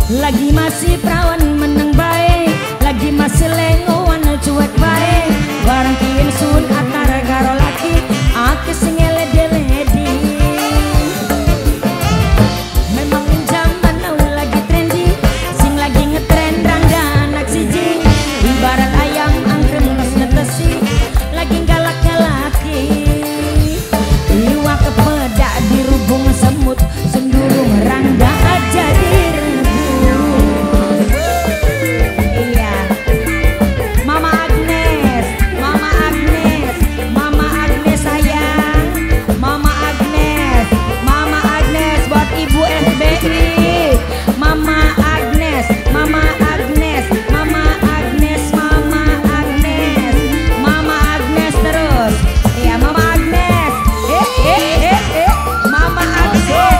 lagi masih perawan meneng bae, lagi masih lengoan cuek bae. Barang kian sun antara karo laki, aku sing eledi-eledi. Memang zaman now lagi trendy, sing lagi ngetren rangga anak siji. Ibarat ayam angkrem tas netesi, lagi galak-galaki. Iwak kepedak dirubung semut, sendurung rangga aja direbut. Iya, Mama Agnes, Mama Agnes, Mama Agnes sayang, Mama Agnes, Mama Agnes buat Ibu SBI, Mama Agnes, Mama Agnes, Mama Agnes, Mama Agnes, Mama Agnes terus. Iya, Mama Agnes, Mama Agnes.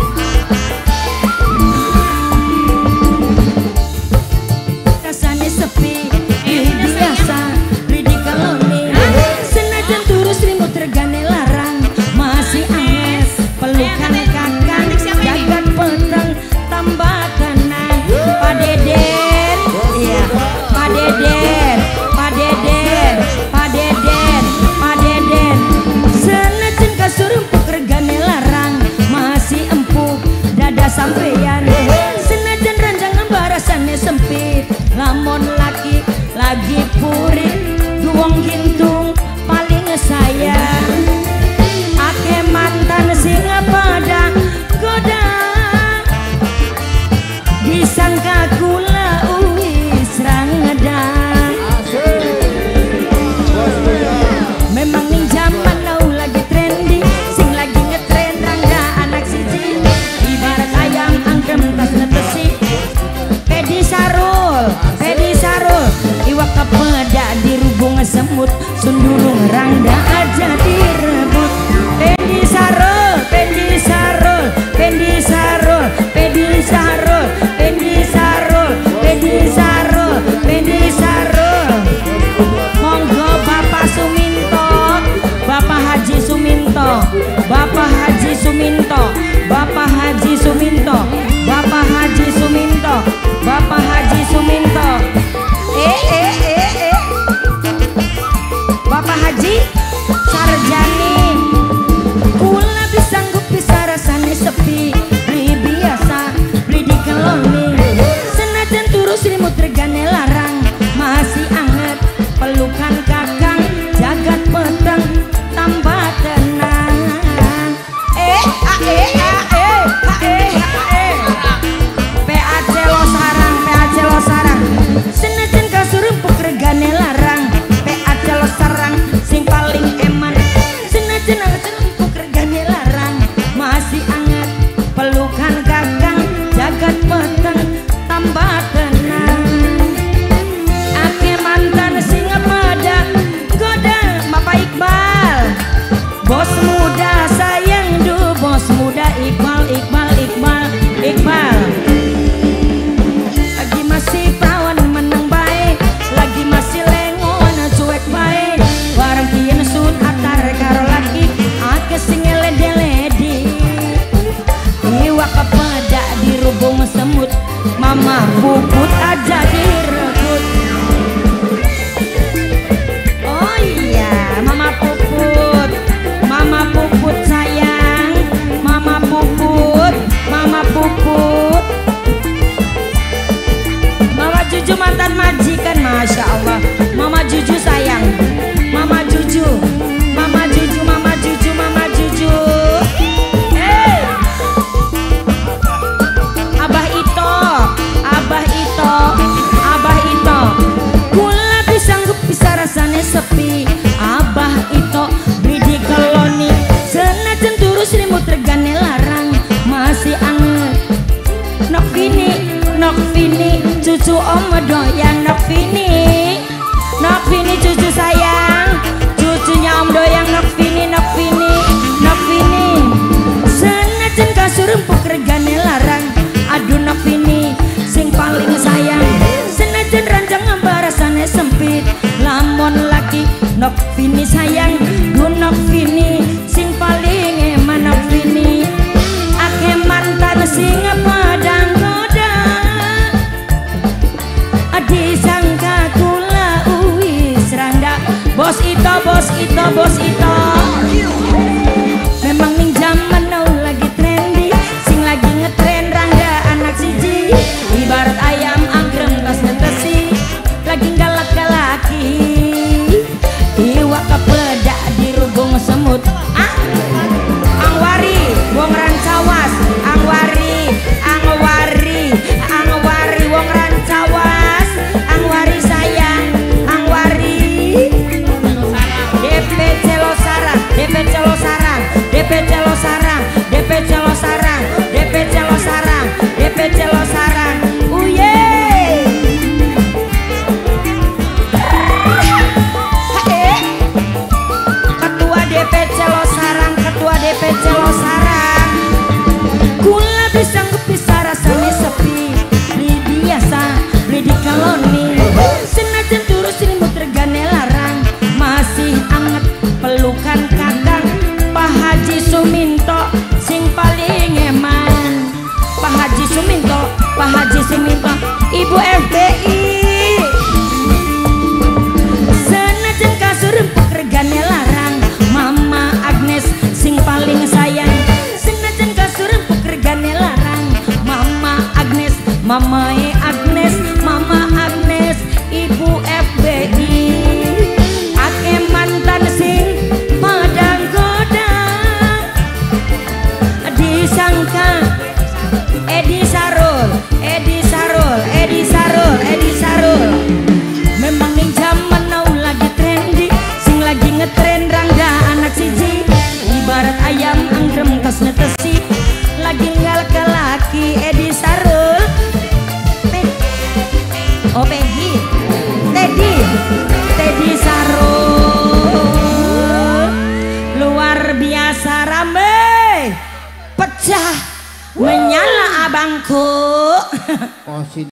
Rasanya sepi, biasa, beli kaloni. Senajan turus rimut regane larang, masih anges, pelukan kakang, jagat petang, tambah tenang. Pak Deden, iya, Pak Deden, Pak Deden, Pak Deden, Pak Deden. Senajan kasur empuk regane larang, masih empuk dada sampeyan. Senajan ranjangan barasannya sempit, lamun laki lagi purit, duwong gintung paling sayang. Ake mantan sing pada goda, disangka kula uwis rangeda. Memang ning zaman now lagi trendy, sing lagi ngetren rangga anak siji. Ibarat ayam angkrem tas netesi, Pedi Sarul, Pedi Sarul. Iwak kepedak dirubung semut, sundurung rangga aja direbut. Pedi Sarul, Pedi Sarul, Pedi Sarul, Pedi Sarul, Pedi Sarul, Pedi Sarul, Pedi Sarul. Monggo Bapak Suminto, Bapak Haji Suminto, Bapak Haji Suminto, Bapak Haji Suminto, Bapak Haji Suminto, Bapak Haji Suminto. Bapak Haji Sarjani, kula bisa sanggup bisa rasane sepi, beli biasa, beli di keloni. Senajan turus rimut regane larang, masih anget, pelukan kakang, jagat petang, tambah tenang. PAC lo sarang, PAC lo sarang. Senajan kasur empuk regane larang, PAC lo sarang, sing paling eman. Senajan kasur empuk regane larang, masih anget, pelukan kakang, jagat petang, tambah tenang. Ake mantan sing pada goda, Bapak Iqbal, bos muda sayang du, bos muda Iqbal, Iqbal, Iqbal, Iqbal. Lagi masih perawan meneng bae, lagi masih lengoan cuek bae. Barang kian sun atar karo laki, ake sing eledi-eledi. Iwak kepedak dirubung semut, Mama Puput aja direbut. Oh iya, Mama Puput, Mama Puput sayang, Mama Puput, Mama Puput. Mama Juju mantan majikan, Masya Allah. Mama Juju sayang, Mama Juju, Mama Juju, Mama Juju, Mama Juju. Abah Ito, Abah Ito, Abah Ito. Kula disanggup bisa rasane sepi, Abah Ito beli di keloni. Senajan turus rimut regane larang, masih anget. Nok Vini, cucu om doyan. Nok Vini, cucu sayang, cucunya om doyan. Nok Vini, Nok Vini. Senajan kasur empuk regane larang, aduh Nok Vini sing paling sayang. Senajan ranjang barasannya sempit, lamun laki Nok Vini sayang, du Nok Vini sing paling eman. Nok Vini ake mantan sing padang goda, Pak Haji Sumimpa, Ibu FBI. Senajan kasur regane larang, Mama Agnes sing paling sayang. Senajan kasur regane larang, Mama Agnes, Mamae Agnes, Mama Agnes, Ibu FBI. Ake mantan sing padang goda, disangka Edi Sarul, Edi Sarul, Edi Sarul, Edi Sarul. Memang ning zaman now lagi trendy, sing lagi ngetren rangga anak siji. Ibarat ayam anggrem kas netesi, lagi ngal ke laki Edi Sarul. Oh Peggy, Teddy, Teddy Sarul. Luar biasa rame, pecah menyala abangku.